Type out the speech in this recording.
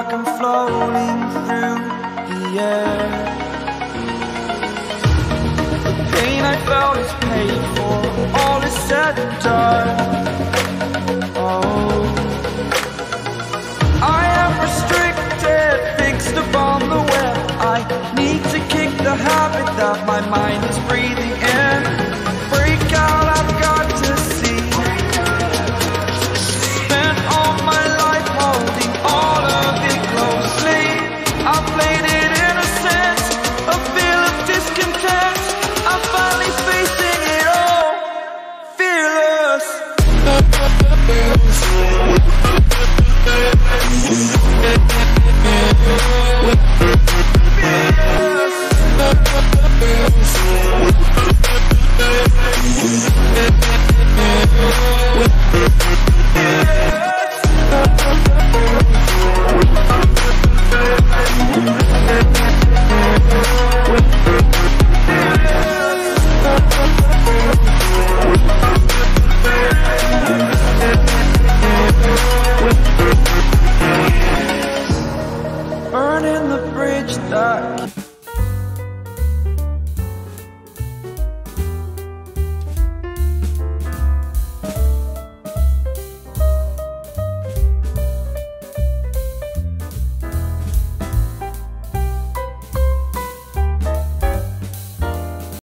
like I'm floating through the air. The pain I felt is paid for, all is said and done. Oh, I am restricted, fixed upon the web. I need to kick the habit that my mind is breathing in.